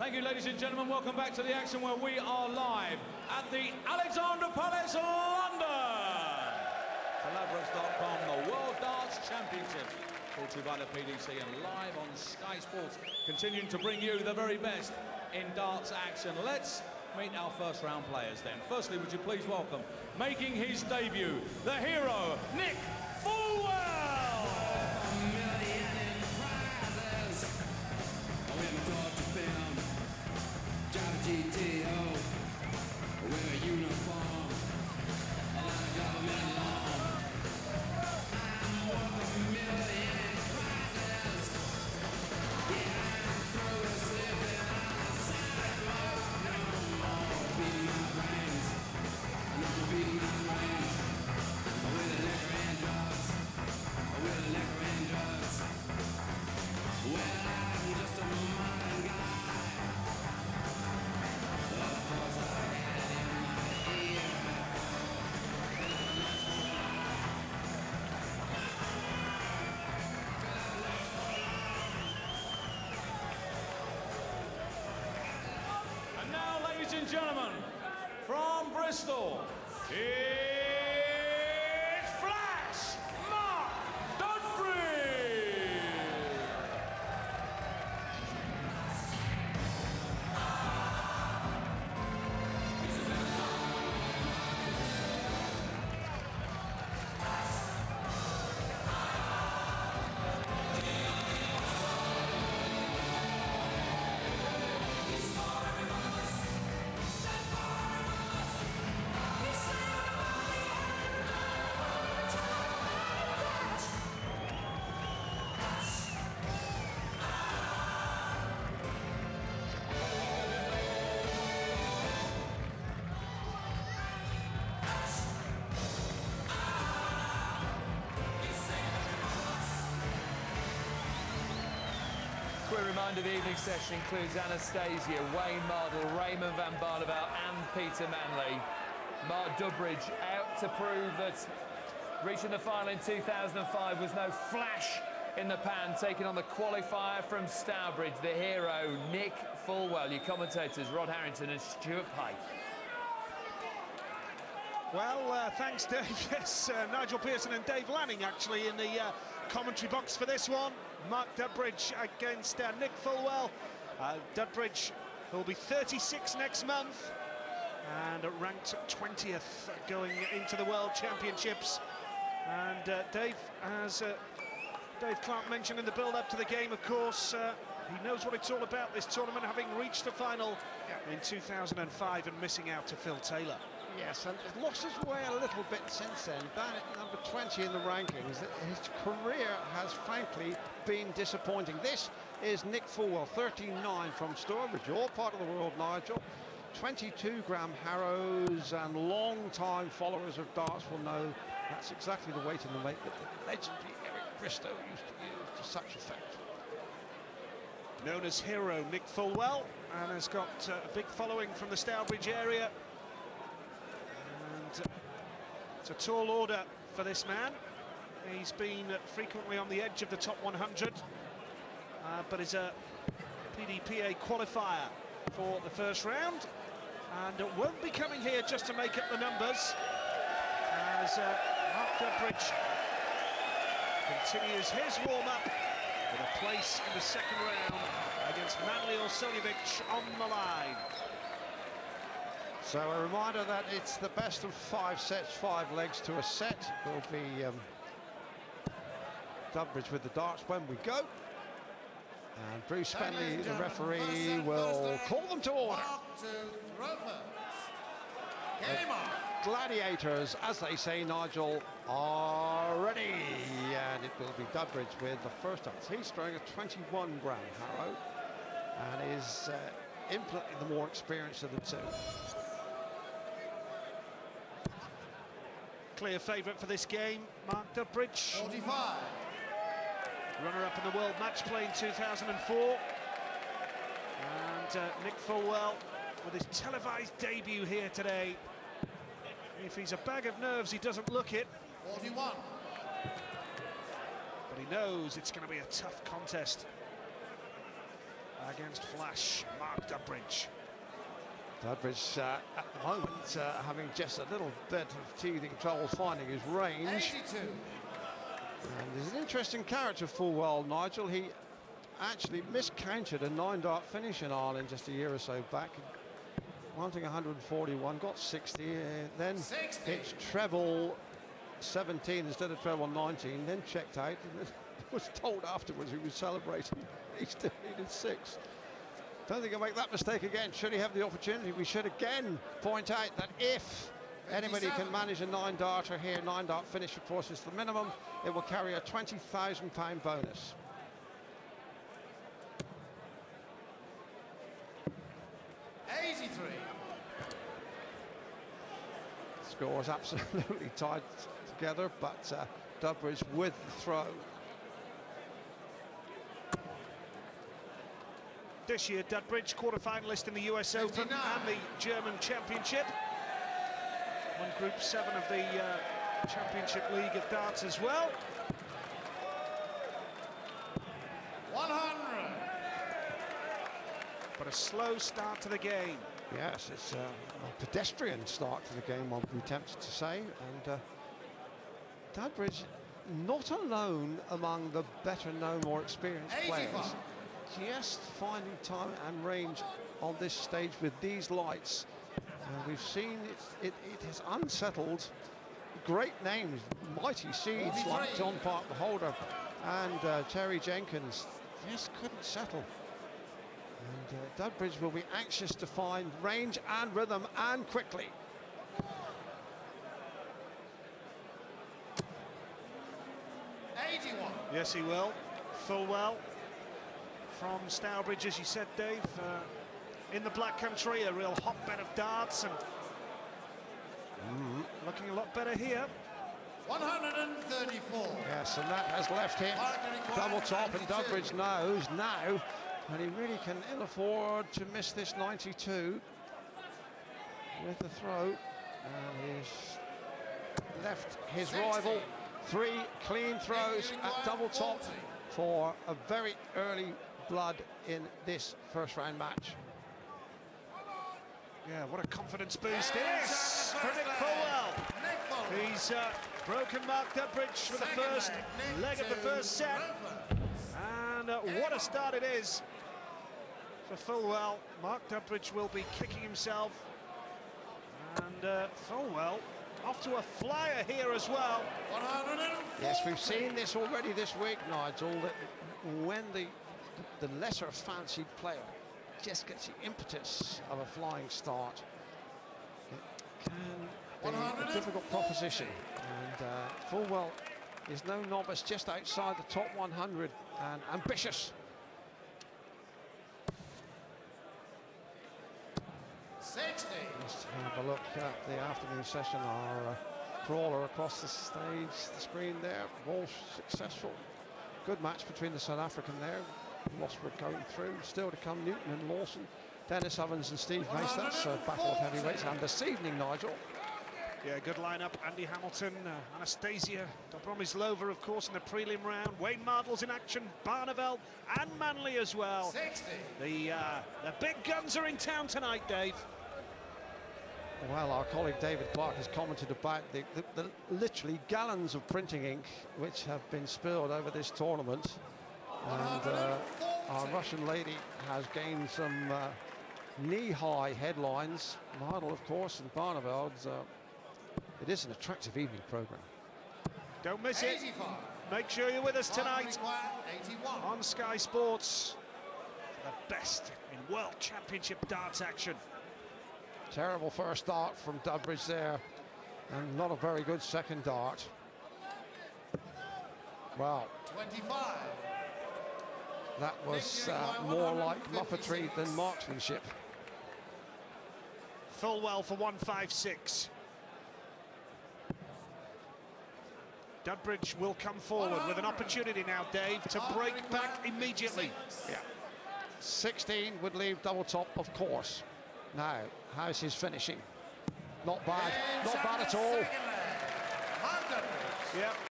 Thank you, ladies and gentlemen. Welcome back to the action where we are live at the Alexandra Palace, London. Ladbrokes.com, the World Darts Championships, brought to you by the PDC and live on Sky Sports, continuing to bring you the very best in darts action. Let's meet our first round players then. Firstly, would you please welcome, making his debut, the hero, Nick Fullwell. GTO, wear a uniform, a lot of government law. I'm worth a million prizes. Yeah, I'm through with sleeping on the sidewalk. No more beating my brains, no more beating my brains. With the liquor and drugs, with the liquor and drugs. Well, I'm just a modern guy. And now, ladies and gentlemen, from Bristol, it's Flash Mark Dudbridge. Quick reminder, the evening session includes Anastasia, Wayne Mardle, Raymond van Barneveld and Peter Manley. Mark Dudbridge out to prove that reaching the final in 2005 was no flash in the pan, taking on the qualifier from Stourbridge, the hero, Nick Fullwell. Your commentators, Rod Harrington and Stuart Pike. Well, thanks, Dave. Yes, Nigel Pearson and Dave Lanning actually in the commentary box for this one. Mark Dudbridge against Nick Fullwell. Dudbridge will be 36 next month and ranked 20th going into the World Championships. And Dave, as Dave Clark mentioned in the build-up to the game, of course, he knows what it's all about, this tournament, having reached the final in 2005 and missing out to Phil Taylor. Yes, and he's lost his way a little bit since then, down at number 20 in the rankings. His career has frankly been disappointing. This is Nick Fullwell, 39 from Stourbridge, all part of the world, Nigel. 22 Graham Harrows, and long-time followers of darts will know that's exactly the weight in the weight that the legendary Eric Bristow used to use to such effect. Known as hero, Nick Fullwell, and has got a big following from the Stourbridge area. It's a tall order for this man. He's been frequently on the edge of the top 100, but is a PDPA qualifier for the first round, and won't be coming here just to make up the numbers, as Mark Dudbridge continues his warm-up with a place in the second round against Manley or Soljevic on the line. So a reminder that it's the best of 5 sets, 5 legs to a set. Will be Dudbridge with the darts when we go. And Bruce Fenley, the referee, will call them to order. Gladiators, as they say, Nigel, are ready. And it will be Dudbridge with the first darts. He's throwing a 21 Graham Harrow and is infinitely the more experienced of the two. Clear favourite for this game, Mark Dudbridge. 45. Runner-up in the World Match Play in 2004. And Nick Fullwell with his televised debut here today. If he's a bag of nerves, he doesn't look it. 41. But he knows it's going to be a tough contest. against Flash, Mark Dudbridge. Dudbridge at the moment having just a little bit of teething trouble finding his range. 82. And there's an interesting character, Fullwell, Nigel. He actually miscounted a 9-dart finish in Ireland just a year or so back. Wanting 141, got 60, then 60. hit treble 17 instead of treble 19, then checked out and was told afterwards he was celebrating. He still needed 6. Don't think he'll make that mistake again. Should he have the opportunity, we should again point out that if anybody can manage a 9-darter here, 9-dart finish, of course, is the minimum, it will carry a £20,000 bonus. Scores absolutely tied together, but Dudbridge with the throw. This year, Dudbridge, quarter-finalist in the US Open 59. and the German Championship. Won Group 7 of the Championship League of Darts as well. 100. But a slow start to the game. Yes, it's a pedestrian start to the game, one would be tempted to say. And Dudbridge not alone among the better-known, more experienced 85. players. Just finding time and range on this stage with these lights. We've seen it has unsettled great names, mighty seeds 43. like John Park the Holder and Terry Jenkins. Just couldn't settle. And Dudbridge will be anxious to find range and rhythm, and quickly. Yes, he will. Fullwell from Stourbridge, as you said, Dave, in the Black Country, a real hotbed of darts, and looking a lot better here. 134. Yes, and that has left him double top, and Dudbridge knows now that he really can ill afford to miss this 92 with the throw. And he's left his 60. rival 3 clean throws at double top for a very early blood in this first round match. Yeah, what a confidence boost it is for Nick Fullwell. He's broken Mark Dudbridge for the first leg of the first set. And what a start it is for Fullwell. Mark Dudbridge will be kicking himself. And Fullwell off to a flyer here as well. Yes, we've seen this already this week, Nigel, that when the lesser fancied player just gets the impetus of a flying start, it can be a difficult proposition. And Fullwell is no novice, just outside the top 100 and ambitious. 60. Let's have a look at the afternoon session. Our crawler across the stage, the screen there, all successful. Good match between the South African there. Losbrook going through. Still to come, Newton and Lawson. Dennis Ovens and Steve Mace. That's a battle of heavyweights. And this evening, Nigel. Yeah, good lineup. Andy Hamilton, Anastasia Dobromislova, of course, in the prelim round. Wayne Mardle's in action, Barneveld and Manley as well. 60. The big guns are in town tonight, Dave. Well, our colleague David Clark has commented about the literally gallons of printing ink which have been spilled over this tournament. And our Russian lady has gained some knee-high headlines. Mardle, of course, and Barneveld's. It is an attractive evening programme. Don't miss it. 85. Make sure you're with us tonight 81. on Sky Sports. The best in World Championship darts action. Terrible first dart from Dudbridge there, and not a very good second dart. Wow. 25. That was more like muppetry than marksmanship. Fullwell for 156. Dudbridge will come forward with an opportunity now, Dave, to break back immediately. Yeah. 16 would leave double top, of course. Now, how's his finishing? Not bad, not bad at all. Yeah,